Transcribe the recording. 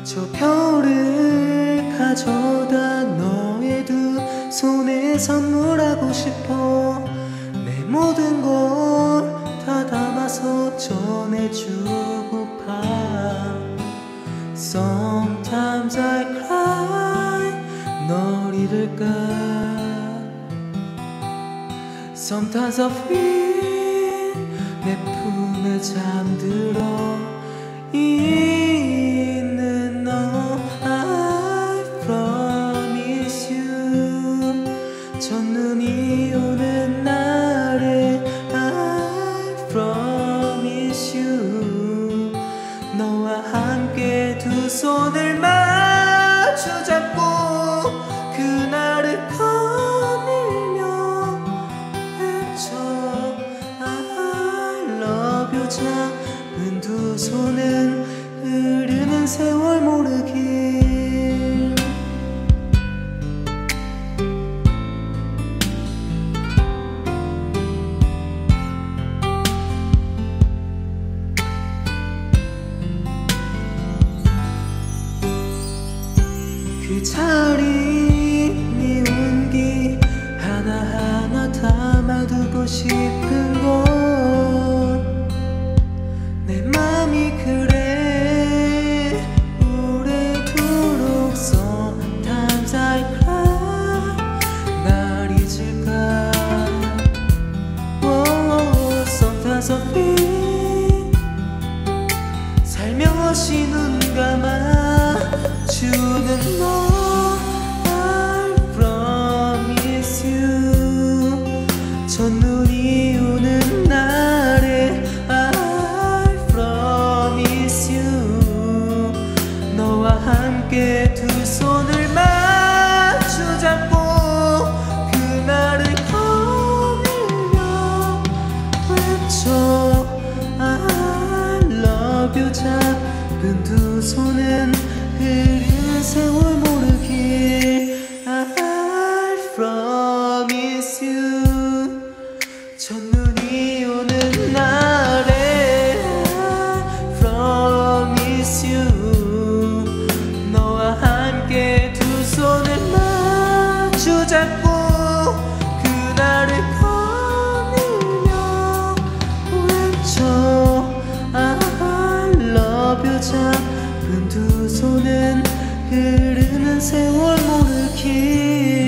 저 별을 가져다 너의 두 손에 선물하고 싶어. 내 모든 걸 다 담아서 전해주고파. Sometimes I cry 널 잃을까. Sometimes I feel 내 품에 잠들어 있는 너. I promise you 첫눈이 오는 날에 I promise you 너와 함께 두 손을 마주 잡고 그날을 거닐며 외쳐 I love you. 작은 두 손은 흐르는 세월 모르길. 그 자리 네 온기 하나하나 담아두고 싶은 건 내 맘이 그래 오래도록. Sometimes I cry 날 잊을까. Sometimes I feel 살며시 눈 감아주는 너. I promise you 첫눈이 오는 날에 I promise you 너와 함께 두 손을 마주 잡고 그날을 거닐며 외쳐 I love you. 작은 두 손은 흐르는 세월 모르길. I promise you 첫눈이 오는 날에 I promise you 너와 함께 두 손을 마주 잡고 그날을 거닐며 외쳐 I love you. 작은 두 손은 흐르는 세월 모르길.